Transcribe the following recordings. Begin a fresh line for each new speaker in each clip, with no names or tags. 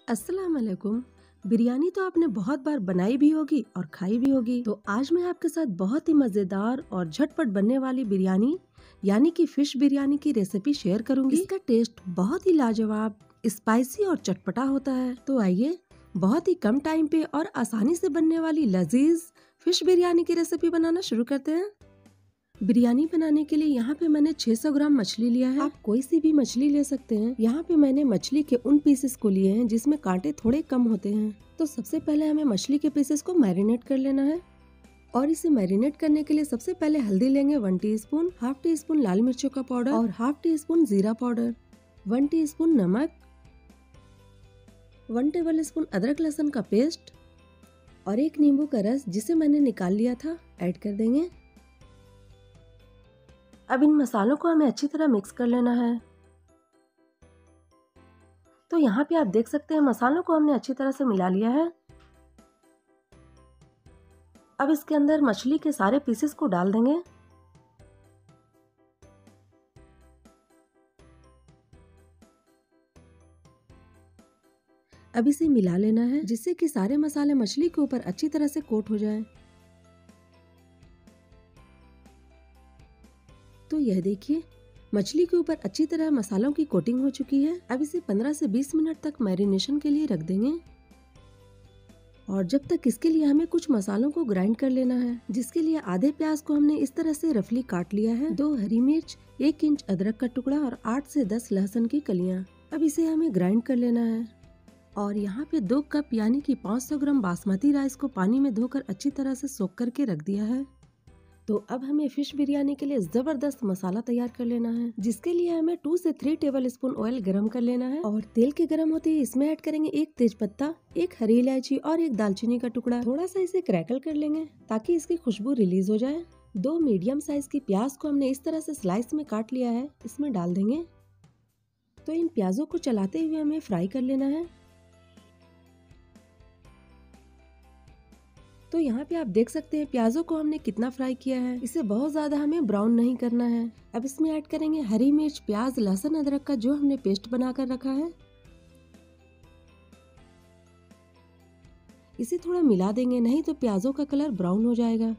अस्सलाम वालेकुम। बिरयानी तो आपने बहुत बार बनाई भी होगी और खाई भी होगी। तो आज मैं आपके साथ बहुत ही मजेदार और झटपट बनने वाली बिरयानी यानी कि फिश बिरयानी की रेसिपी शेयर करूंगी। इसका टेस्ट बहुत ही लाजवाब, स्पाइसी और चटपटा होता है। तो आइए बहुत ही कम टाइम पे और आसानी से बनने वाली लजीज फिश बिरयानी की रेसिपी बनाना शुरू करते हैं। बिरयानी बनाने के लिए यहाँ पे मैंने 600 ग्राम मछली लिया है। आप कोई सी भी मछली ले सकते हैं। यहाँ पे मैंने मछली के उन पीसेस को लिए हैं जिसमें कांटे थोड़े कम होते हैं। तो सबसे पहले हमें मछली के पीसेस को मैरिनेट कर लेना है। और इसे मैरिनेट करने के लिए सबसे पहले हल्दी लेंगे 1 टीस्पून, हाफ टी स्पून लाल मिर्चों का पाउडर और हाफ टी स्पून जीरा पाउडर, 1 टीस्पून नमक, 1 टेबल स्पून अदरक लहसुन का पेस्ट और 1 नींबू का रस जिसे मैंने निकाल लिया था ऐड कर देंगे। अब इन मसालों को हमें अच्छी तरह मिक्स कर लेना है। तो यहाँ पे आप देख सकते हैं मसालों को हमने अच्छी तरह से मिला लिया है। अब इसके अंदर मछली के सारे पीसेस को डाल देंगे। अब इसे मिला लेना है जिससे कि सारे मसाले मछली के ऊपर अच्छी तरह से कोट हो जाएं। तो यह देखिए मछली के ऊपर अच्छी तरह मसालों की कोटिंग हो चुकी है। अब इसे 15 से 20 मिनट तक मैरिनेशन के लिए रख देंगे। और जब तक इसके लिए हमें कुछ मसालों को ग्राइंड कर लेना है, जिसके लिए आधे प्याज को हमने इस तरह से रफली काट लिया है, 2 हरी मिर्च, 1 इंच अदरक का टुकड़ा और 8 से 10 लहसुन की कलियां। अब इसे हमें ग्राइंड कर लेना है। और यहाँ पे 2 कप यानी कि 500 ग्राम बासमती राइस को पानी में धोकर अच्छी तरह से सोख करके रख दिया है। तो अब हमें फिश बिरयानी के लिए जबरदस्त मसाला तैयार कर लेना है, जिसके लिए हमें 2 से 3 टेबल स्पून ऑयल गरम कर लेना है। और तेल के गरम होते ही इसमें ऐड करेंगे 1 तेज पत्ता, 1 हरी इलायची और 1 दालचीनी का टुकड़ा। थोड़ा सा इसे क्रैकल कर लेंगे ताकि इसकी खुशबू रिलीज हो जाए। 2 मीडियम साइज की प्याज को हमने इस तरह से स्लाइस में काट लिया है, इसमें डाल देंगे। तो इन प्याजों को चलाते हुए हमें फ्राई कर लेना है। तो यहाँ पे आप देख सकते हैं प्याजों को हमने कितना फ्राई किया है। इसे बहुत ज्यादा हमें ब्राउन नहीं करना है। अब इसमें ऐड करेंगे हरी मिर्च, प्याज, लहसुन, अदरक का जो हमने पेस्ट बनाकर रखा है। इसे थोड़ा मिला देंगे, नहीं तो प्याजों का कलर ब्राउन हो जाएगा।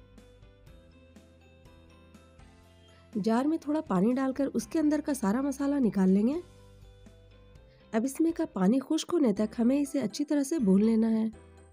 जार में थोड़ा पानी डालकर उसके अंदर का सारा मसाला निकाल लेंगे। अब इसमें का पानी खुश्क होने तक हमें इसे अच्छी तरह से भून लेना है।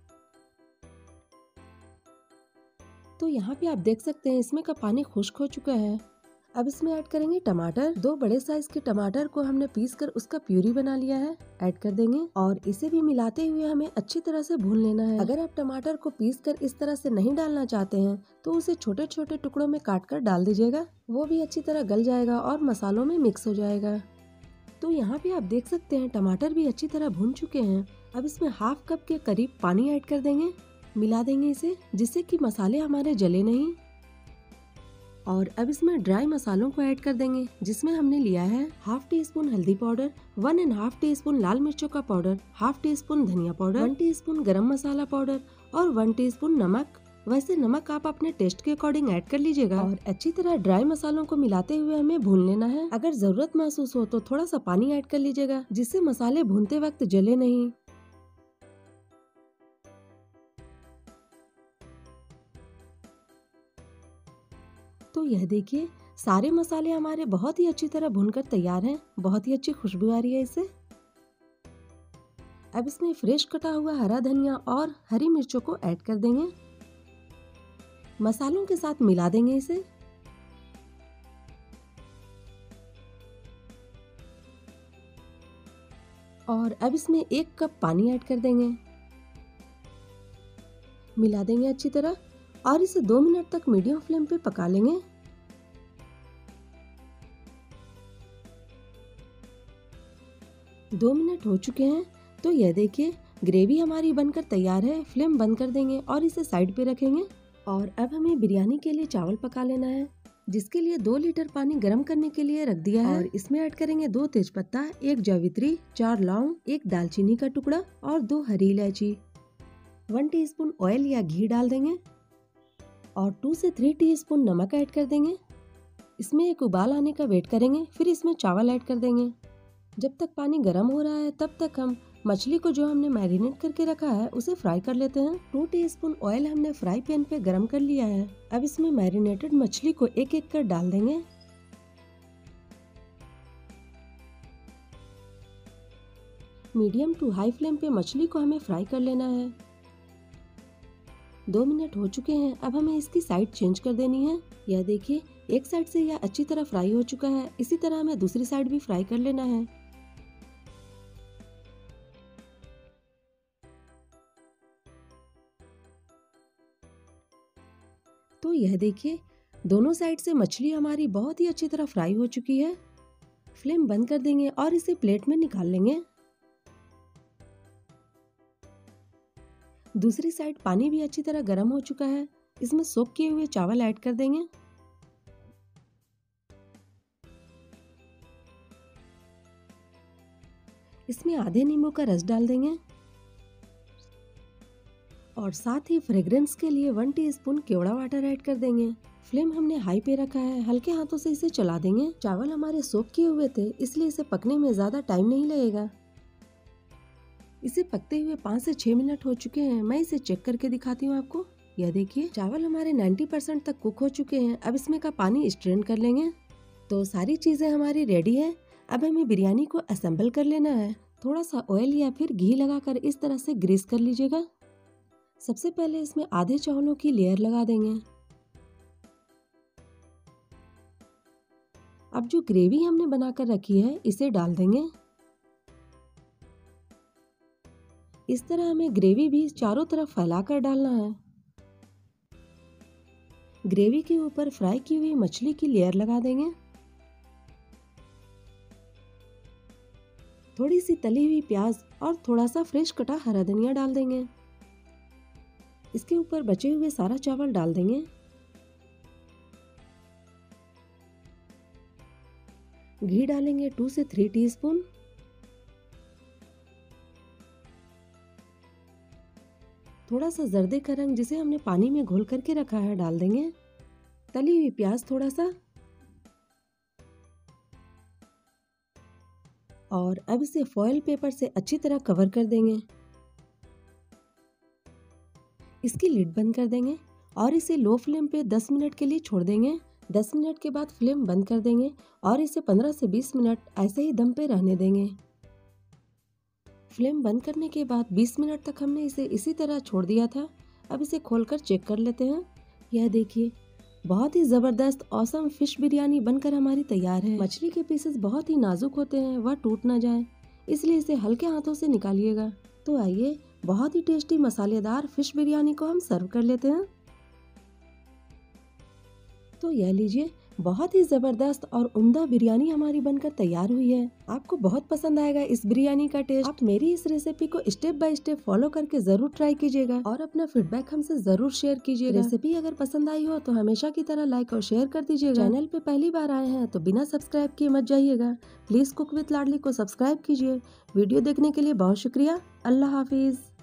तो यहाँ पे आप देख सकते हैं इसमें का पानी खुश्क हो चुका है। अब इसमें ऐड करेंगे टमाटर। 2 बड़े साइज के टमाटर को हमने पीस कर उसका प्यूरी बना लिया है, ऐड कर देंगे। और इसे भी मिलाते हुए हमें अच्छी तरह से भून लेना है। अगर आप टमाटर को पीस कर इस तरह से नहीं डालना चाहते हैं तो उसे छोटे छोटे टुकड़ों में काट कर डाल दीजिएगा, वो भी अच्छी तरह गल जाएगा और मसालों में मिक्स हो जाएगा। तो यहाँ पे आप देख सकते हैं टमाटर भी अच्छी तरह भून चुके हैं। अब इसमें हाफ कप के करीब पानी ऐड कर देंगे, मिला देंगे इसे जिससे कि मसाले हमारे जले नहीं। और अब इसमें ड्राई मसालों को ऐड कर देंगे, जिसमें हमने लिया है हाफ टी स्पून हल्दी पाउडर, 1.5 टीस्पून लाल मिर्चों का पाउडर, हाफ टी स्पून धनिया पाउडर, 1 टीस्पून गरम मसाला पाउडर और 1 टीस्पून नमक। वैसे नमक आप अपने टेस्ट के अकॉर्डिंग ऐड कर लीजिएगा। और अच्छी तरह ड्राई मसालों को मिलाते हुए हमें भून लेना है। अगर जरूरत महसूस हो तो थोड़ा सा पानी ऐड कर लीजिएगा, जिससे मसाले भूनते वक्त जले नहीं। तो यह देखिए सारे मसाले हमारे बहुत ही अच्छी तरह भुनकर तैयार हैं। बहुत ही अच्छी खुशबू आ रही है इससे। अब इसमें फ्रेश कटा हुआ हरा धनिया और हरी मिर्चों को ऐड कर देंगे। मसालों के साथ मिला देंगे इसे। और अब इसमें 1 कप पानी ऐड कर देंगे, मिला देंगे अच्छी तरह और इसे 2 मिनट तक मीडियम फ्लेम पे पका लेंगे। दो मिनट हो चुके हैं। तो यह देखिए ग्रेवी हमारी बनकर तैयार है। फ्लेम बंद कर देंगे और इसे साइड पे रखेंगे। और अब हमें बिरयानी के लिए चावल पका लेना है, जिसके लिए 2 लीटर पानी गर्म करने के लिए रख दिया है। और इसमें ऐड करेंगे 2 तेजपत्ता, 1 जावित्री, 4 लौंग, 1 दालचीनी का टुकड़ा और 2 हरी इलायची। 1 टीस्पून ऑयल या घी डाल देंगे और 2 से 3 टीस्पून नमक ऐड कर देंगे। इसमें एक उबाल आने का वेट करेंगे, फिर इसमें चावल ऐड कर देंगे। जब तक पानी गर्म हो रहा है तब तक हम मछली को जो हमने मैरिनेट करके रखा है उसे फ्राई कर लेते हैं। 2 टीस्पून ऑयल हमने फ्राई पैन पे गरम कर लिया है। अब इसमें मैरिनेटेड मछली को एक एक कर डाल देंगे। मीडियम टू हाई फ्लेम पे मछली को हमें फ्राई कर लेना है। 2 मिनट हो चुके हैं। अब हमें इसकी साइड चेंज कर देनी है। यह देखिए, एक साइड से यह अच्छी तरह फ्राई हो चुका है। इसी तरह हमें दूसरी साइड भी फ्राई कर लेना है। तो यह देखिए, दोनों साइड से मछली हमारी बहुत ही अच्छी तरह फ्राई हो चुकी है। फ्लेम बंद कर देंगे और इसे प्लेट में निकाल लेंगे। दूसरी साइड पानी भी अच्छी तरह गर्म हो चुका है। इसमें सोक किए हुए चावल ऐड कर देंगे। इसमें आधे नींबू का रस डाल देंगे और साथ ही फ्रेग्रेंस के लिए 1 टीस्पून केवड़ा वाटर ऐड कर देंगे। फ्लेम हमने हाई पे रखा है। हल्के हाथों से इसे चला देंगे। चावल हमारे सोक किए हुए थे, इसलिए इसे पकने में ज्यादा टाइम नहीं लगेगा। इसे पकते हुए 5 से 6 मिनट हो चुके हैं। मैं इसे चेक करके दिखाती हूँ आपको। यह देखिए, चावल हमारे 90% तक कुक हो चुके हैं। अब इसमें का पानी स्ट्रेन कर लेंगे। तो सारी चीजें हमारी रेडी है। अब हमें बिरयानी को असेंबल कर लेना है। थोड़ा सा ऑयल या फिर घी लगाकर इस तरह से ग्रीस कर लीजिएगा। सबसे पहले इसमें आधे चावलों की लेयर लगा देंगे। अब जो ग्रेवी हमने बनाकर रखी है इसे डाल देंगे। इस तरह हमें ग्रेवी भी चारों तरफ फैलाकर डालना है। ग्रेवी के ऊपर फ्राई की हुई मछली की लेयर लगा देंगे। थोड़ी सी तली हुई प्याज और थोड़ा सा फ्रेश कटा हरा धनिया डाल देंगे। इसके ऊपर बचे हुए सारा चावल डाल देंगे। घी डालेंगे 2 से 3 टीस्पून। थोड़ा सा जर्दे का रंग जिसे हमने पानी में घोल करके रखा है डाल देंगे। तली हुई प्याज थोड़ा सा, और अब इसे फॉयल पेपर से अच्छी तरह कवर कर देंगे। इसकी लिड बंद कर देंगे और इसे लो फ्लेम पे 10 मिनट के लिए छोड़ देंगे। 10 मिनट के बाद फ्लेम बंद कर देंगे और इसे 15 से 20 मिनट ऐसे ही दम पे रहने देंगे। फ्लेम बंद करने के बाद 20 मिनट तक हमने इसे इसी तरह छोड़ दिया था। अब इसे खोलकर चेक कर लेते हैं। यह देखिए, बहुत ही जबरदस्त ऑसम फिश बिरयानी बनकर हमारी तैयार है। मछली के पीसेस बहुत ही नाजुक होते हैं, वह टूट ना जाए, इसलिए इसे हल्के हाथों से निकालिएगा। तो आइए, बहुत ही टेस्टी मसालेदार फिश बिरयानी को हम सर्व कर लेते हैं। तो यह लीजिए, बहुत ही जबरदस्त और उम्दा बिरयानी हमारी बनकर तैयार हुई है। आपको बहुत पसंद आएगा इस बिरयानी का टेस्ट। आप मेरी इस रेसिपी को स्टेप बाय स्टेप फॉलो करके जरूर ट्राई कीजिएगा और अपना फीडबैक हमसे जरूर शेयर कीजिएगा। रेसिपी अगर पसंद आई हो तो हमेशा की तरह लाइक और शेयर कर दीजिएगा। चैनल पे पहली बार आए हैं तो बिना सब्सक्राइब किए मत जाइएगा। प्लीज कुक विद लाडली को सब्सक्राइब कीजिए। वीडियो देखने के लिए बहुत शुक्रिया। अल्लाह हाफिज।